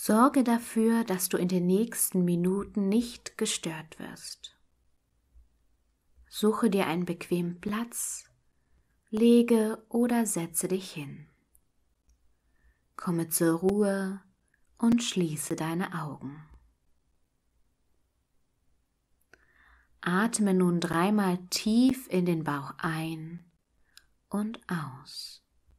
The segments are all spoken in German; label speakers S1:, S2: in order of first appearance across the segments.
S1: Sorge dafür, dass du in den nächsten Minuten nicht gestört wirst. Suche dir einen bequemen Platz, lege oder setze dich hin. Komme zur Ruhe und schließe deine Augen. Atme nun 3-mal tief in den Bauch ein und aus.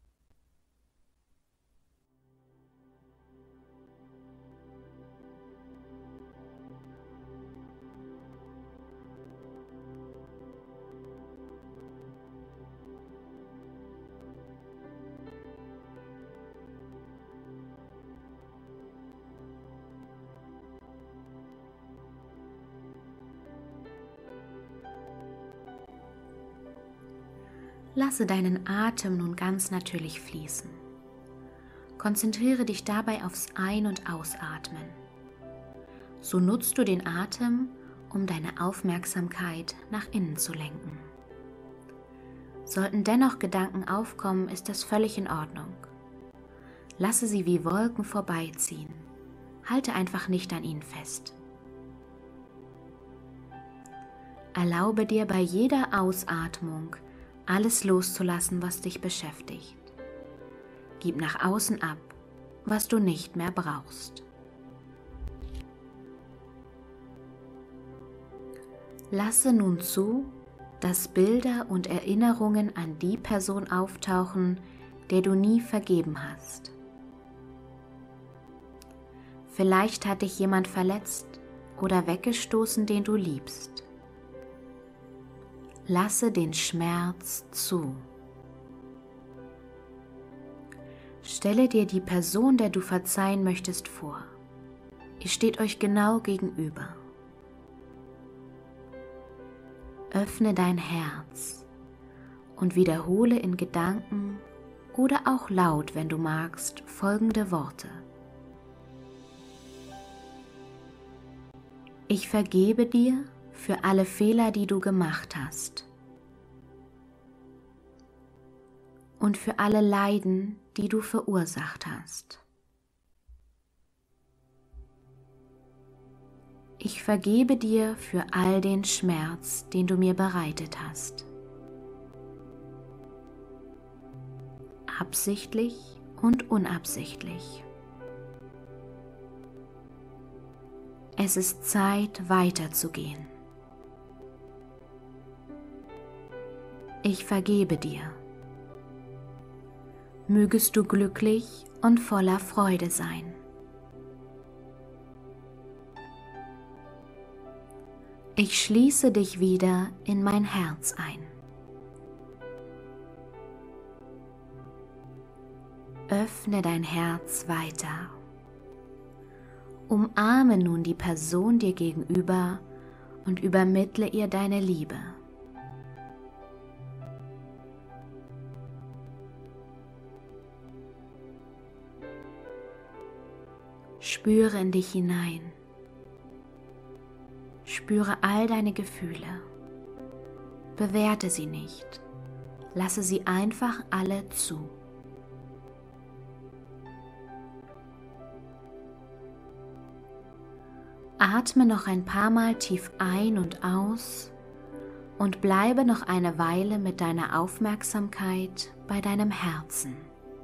S1: Lasse deinen Atem nun ganz natürlich fließen. Konzentriere dich dabei aufs Ein- und Ausatmen. So nutzt du den Atem, um deine Aufmerksamkeit nach innen zu lenken. Sollten dennoch Gedanken aufkommen, ist das völlig in Ordnung. Lasse sie wie Wolken vorbeiziehen. Halte einfach nicht an ihnen fest. Erlaube dir bei jeder Ausatmung, alles loszulassen, was dich beschäftigt. Gib nach außen ab, was du nicht mehr brauchst. Lasse nun zu, dass Bilder und Erinnerungen an die Person auftauchen, der du nie vergeben hast. Vielleicht hat dich jemand verletzt oder weggestoßen, den du liebst. Lasse den Schmerz zu. Stelle dir die Person, der du verzeihen möchtest, vor. Ihr steht euch genau gegenüber. Öffne dein Herz und wiederhole in Gedanken oder auch laut, wenn du magst, folgende Worte. Ich vergebe dir für alle Fehler, die du gemacht hast und für alle Leiden, die du verursacht hast. Ich vergebe dir für all den Schmerz, den du mir bereitet hast. Absichtlich und unabsichtlich. Es ist Zeit, weiterzugehen. Ich vergebe dir. Mögest du glücklich und voller Freude sein. Ich schließe dich wieder in mein Herz ein. Öffne dein Herz weiter. Umarme nun die Person dir gegenüber und übermittle ihr deine Liebe. Spüre in dich hinein. Spüre all deine Gefühle. Bewerte sie nicht. Lasse sie einfach alle zu. Atme noch ein paar Mal tief ein und aus und bleibe noch eine Weile mit deiner Aufmerksamkeit bei deinem Herzen.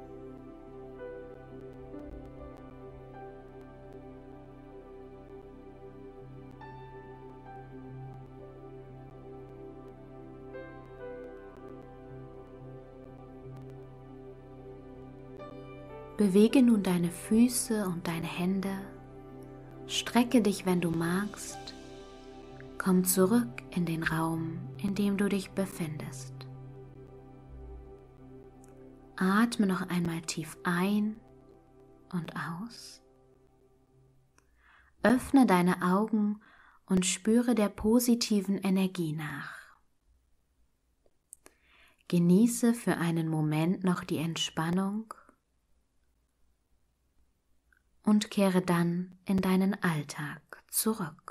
S1: Bewege nun deine Füße und deine Hände. Strecke dich, wenn du magst. Komm zurück in den Raum, in dem du dich befindest. Atme noch einmal tief ein und aus. Öffne deine Augen und spüre der positiven Energie nach. Genieße für einen Moment noch die Entspannung und kehre dann in deinen Alltag zurück.